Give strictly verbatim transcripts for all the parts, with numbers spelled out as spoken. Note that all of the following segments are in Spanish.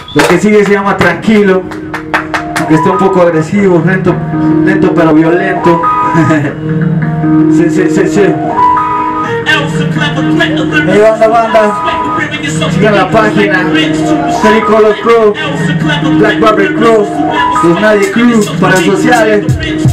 Lo que sigue se llama Tranquilo, aunque está un poco agresivo, lento, lento pero violento. Sí, sí, sí, sí. Hey, banda, banda, sigan la página Tricolor Crew, Black Barber Crew, Los Nadie Crew, para sociales.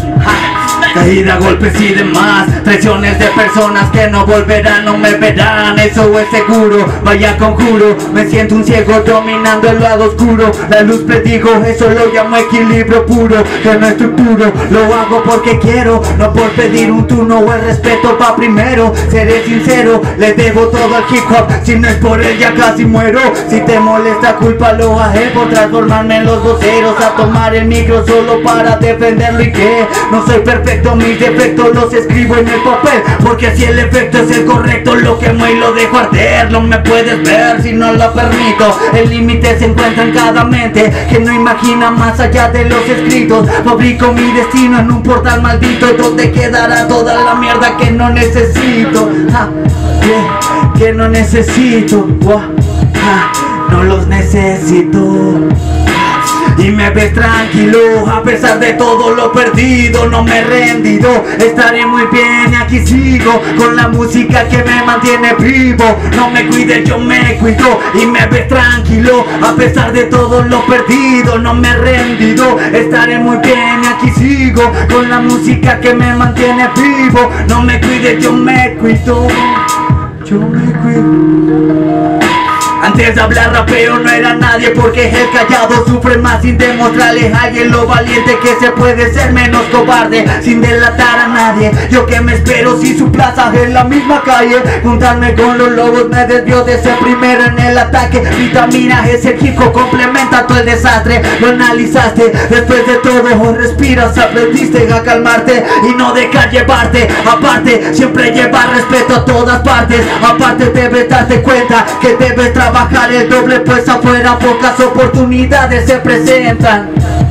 Caída, golpes y demás, traiciones de personas que no volverán, no me verán, eso es seguro, vaya conjuro, me siento un ciego dominando el lado oscuro, la luz predigo, eso lo llamo equilibrio puro, que no estructuro, lo hago porque quiero, no por pedir un turno o el respeto pa' primero, seré sincero, le debo todo al hip hop, si no es por él ya casi muero, si te molesta culpa lo bajé por transformarme en los voceros, a tomar el micro solo para defenderlo y que no soy perfecto, mis defectos los escribo en el papel, porque si el efecto es el correcto lo quemo y lo dejo arder, no me puedes ver si no lo permito, el límite se encuentra en cada mente que no imagina más allá de los escritos, fabrico mi destino en un portal maldito donde quedará toda la mierda que no necesito, ah, yeah, que no necesito, wow, ah, no los necesito. Y me ves tranquilo, a pesar de todo lo perdido, no me he rendido, estaré muy bien y aquí sigo, con la música que me mantiene vivo, no me cuides, yo me cuido, y me ves tranquilo, a pesar de todo lo perdido, no me he rendido, estaré muy bien y aquí sigo, con la música que me mantiene vivo, no me cuides, yo me cuido, yo me cuido. Antes de hablar rapeo no era nadie, porque el callado sufre más sin demostrarle a alguien lo valiente que se puede ser, menos cobarde sin delatar a nadie. Yo que me espero si su plaza es la misma calle, juntarme con los lobos me desvió de ser primero en el ataque. Vitamina ese equipo complementa todo el desastre, lo analizaste, después de todo respiras, aprendiste a calmarte y no dejar llevarte. Aparte siempre llevar respeto a todas partes, aparte debes darte cuenta que debes trabajar bajar el doble, pues afuera pocas oportunidades se presentan.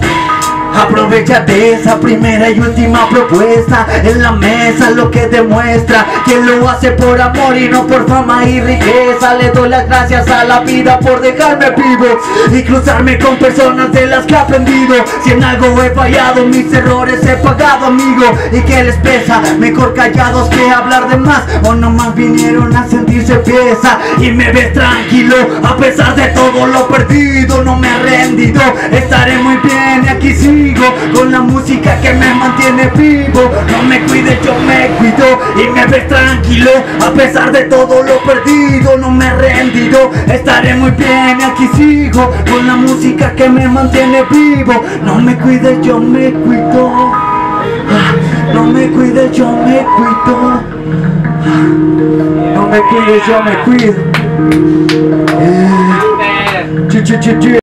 Aprovechate esa primera y última propuesta en la mesa, lo que demuestra que lo hace por amor y no por fama y riqueza. Le doy las gracias a la vida por dejarme vivo y cruzarme con personas de las que he aprendido. Si en algo he fallado, mis errores he pagado, amigo. ¿Y qué les pesa? Mejor callados que hablar de más, o nomás vinieron a sentirse pieza. Y me ves tranquilo, a pesar de todo lo perdido, no me he rendido, estaré muy bien y aquí sí, con la música que me mantiene vivo, no me cuides, yo me cuido, y me ves tranquilo, a pesar de todo lo perdido, no me he rendido, estaré muy bien y aquí sigo, con la música que me mantiene vivo, no me cuides, yo me cuido, no me cuides, yo me cuido, no me cuides, yo me cuido, yeah.